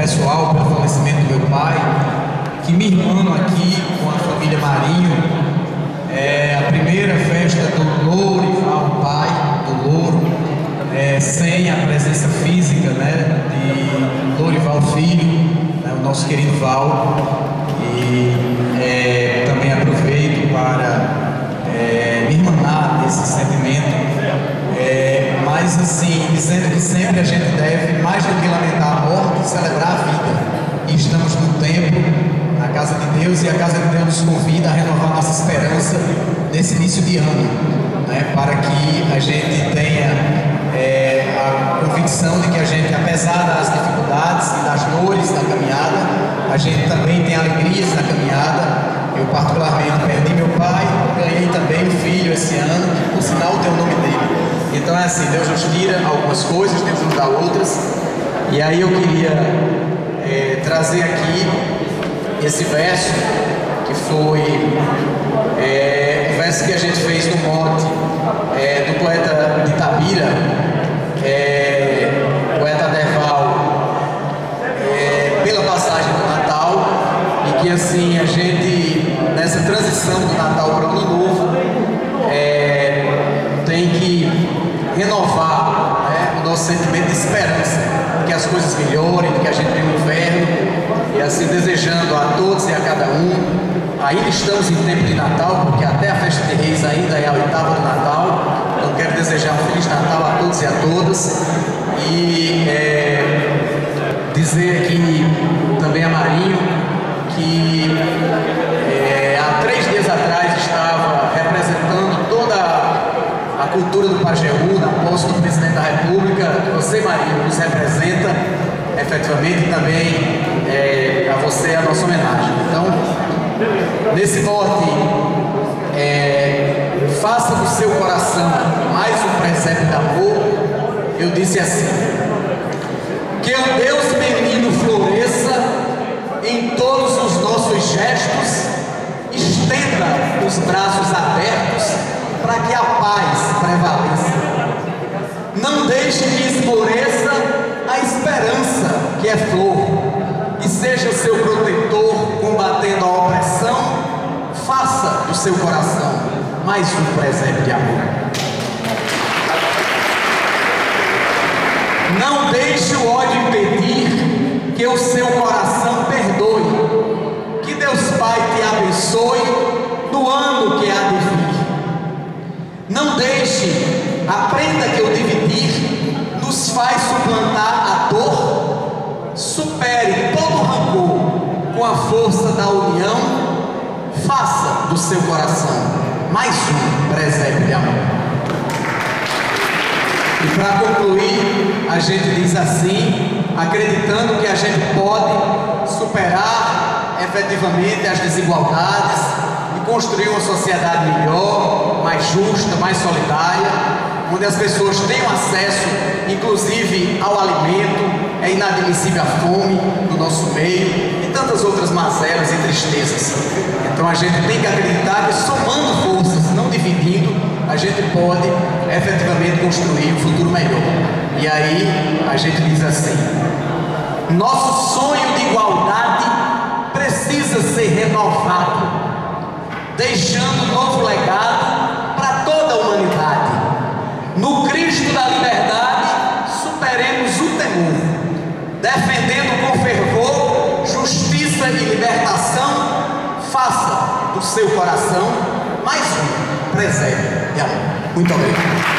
pessoal pelo falecimento do meu pai, que minha irmã aqui com a família Marinho, a primeira festa do Lourival, pai do Louro, sem a presença física, né, de Lourival Filho, né, o nosso querido Val. E também aproveito para me irmanar desse sentimento, mas assim, dizendo que sempre a gente deve, mais do que lamentar a morte, celebrar a vida. E estamos no templo, na casa de Deus, e a casa de Deus nos convida a renovar nossa esperança nesse início de ano, né, para que a gente tenha a convicção de que a gente, apesar das dificuldades e das dores da caminhada, a gente também tem alegrias na caminhada. Eu particularmente perdi meu pai, ganhei também um filho esse ano, por sinal tem o nome dele. Então é assim, Deus nos tira algumas coisas, Deus nos dá outras. E aí eu queria trazer aqui esse verso, que foi o verso que a gente fez no mote do poeta de Itabira, poeta Derval, pela passagem do Natal, e que assim a gente, nessa transição do Natal para o Ano Novo, tem que renovar, né, o nosso sentimento de esperança, de que as coisas melhorem, de que a gente tenha um inverno, e assim desejando a todos e a cada um. Ainda estamos em tempo de Natal, porque até a festa de Reis ainda é a 8ª do Natal. Então quero desejar um Feliz Natal a todos e a todas, e dizer aqui também a Marinho que há 3 dias atrás estava representando toda a cultura do Pajeú, na posse do Presidente da República. Você, Marinho, nos representa efetivamente, e também a você a nossa homenagem. Então, nesse mote, faça do seu coração mais um presépio de amor, eu disse assim: que o Deus menino floresça em todos os nossos gestos, estenda os braços abertos para que a paz prevaleça. Não deixe que esmoreça a esperança, que é flor, e seja seu protetor combatendo a opressão. Faça do seu coração mais um presépio de amor. Não deixe o ódio impedir que o seu coração perdoe. Que Deus Pai te abençoe no ano que há de vir. Não deixe, aprenda que o dividir nos faz suplantar a dor. Supere todo o rancor com a força da união. Faça do seu coração mais um presépio de amor. E para concluir, a gente diz assim, acreditando que a gente pode superar efetivamente as desigualdades e construir uma sociedade melhor, mais justa, mais solidária, onde as pessoas tenham acesso, inclusive, ao alimento. É inadmissível a fome no nosso meio e tantas outras mazelas e tristezas. Então a gente tem que acreditar que, somando forças, não dividindo, a gente pode efetivamente construir um futuro melhor. E aí a gente diz assim: nosso sonho de igualdade precisa ser renovado, deixando um novo legado para toda a humanidade. No Cristo da liberdade, superemos o temor, defendendo com fervor justiça e libertação. Faça do seu coração mais um presépio de amor. Muito obrigado.